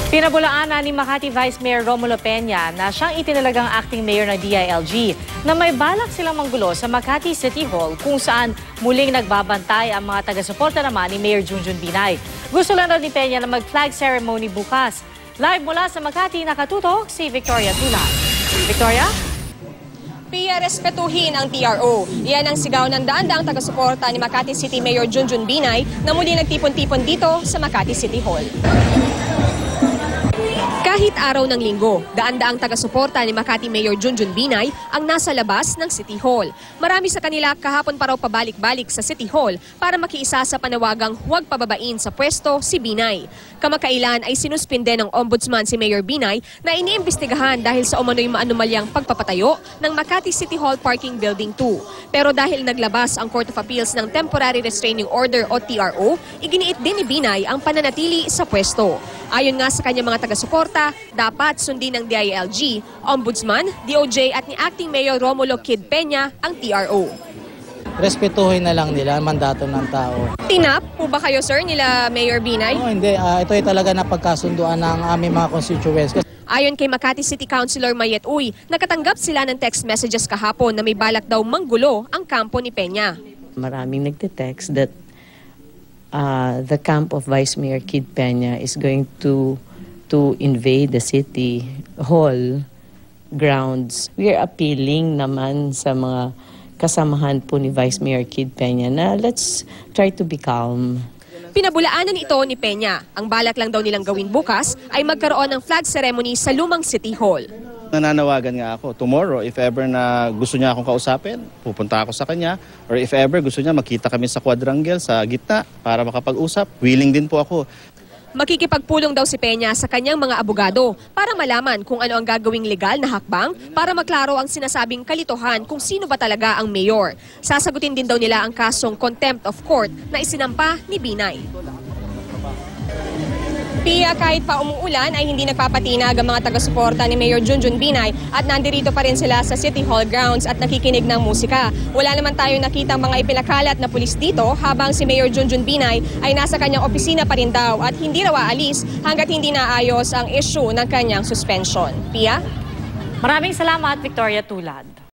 Pinabulaanan ni Makati Vice Mayor Romulo Peña na siyang itinalagang acting mayor ng DILG na may balak silang manggulo sa Makati City Hall kung saan muling nagbabantay ang mga taga-suporta naman ni Mayor Junjun Binay. Gusto lang raw ni Peña na mag-flag ceremony bukas. Live mula sa Makati, nakatutok si Victoria Tulan. Victoria? Pia, respetuhin ang TRO. Iyan ang sigaw ng daan-daang taga-suporta ni Makati City Mayor Junjun Binay na muli nagtipon-tipon dito sa Makati City Hall. Kahit araw ng linggo, daan-daang taga-suporta ni Makati Mayor Junjun Binay ang nasa labas ng City Hall. Marami sa kanila kahapon pa raw pabalik-balik sa City Hall para makiisa sa panawagang huwag pababain sa pwesto si Binay. Kamakailan ay sinuspinde ng Ombudsman si Mayor Binay na iniimbestigahan dahil sa umano'y maanumalyang pagpapatayo ng Makati City Hall Parking Building 2. Pero dahil naglabas ang Court of Appeals ng Temporary Restraining Order o TRO, iginiit din ni Binay ang pananatili sa pwesto. Ayon nga sa kanyang mga taga-suporta, dapat sundin ng DILG, Ombudsman, DOJ at ni Acting Mayor Romulo Kid Peña ang TRO. Respetuhin na lang nila ang mandato ng tao. Tinap po ba kayo, sir, nila Mayor Binay? Hindi, ito ay talaga napagkasunduan ng aming mga constituents. Ayon kay Makati City Councilor Mayet Uy, nakatanggap sila ng text messages kahapon na may balak daw manggulo ang kampo ni Peña. Maraming nagte-text that the camp of Vice Mayor Kid Peña is going to invade the City Hall grounds. We are appealing naman sa mga kasamahan po ni Vice Mayor Kid Peña na let's try to be calm. Pinabulaanan ito ni Peña. Ang balak lang daw nilang gawin bukas ay magkaroon ng flag ceremony sa lumang City Hall. Nananawagan nga ako, tomorrow, if ever na gusto niya akong kausapin, pupunta ako sa kanya. Or if ever gusto niya, magkita kami sa quadrangle, sa gitna, para makapag-usap. Willing din po ako. Makikipagpulong daw si Peña sa kanyang mga abogado para malaman kung ano ang gagawing legal na hakbang para maklaro ang sinasabing kalituhan kung sino ba talaga ang mayor. Sasagutin din daw nila ang kasong contempt of court na isinampa ni Binay. Pia, kahit pa umuulan ay hindi nagpapatinag ang mga taga-suporta ni Mayor Junjun Binay at nandirito pa rin sila sa City Hall grounds at nakikinig ng musika. Wala naman tayong nakitang mga ipinakalat na pulis dito habang si Mayor Junjun Binay ay nasa kanyang opisina pa rin daw at hindi raw aalis hanggat hindi naayos ang issue ng kanyang suspension. Pia? Maraming salamat, Victoria Tulad.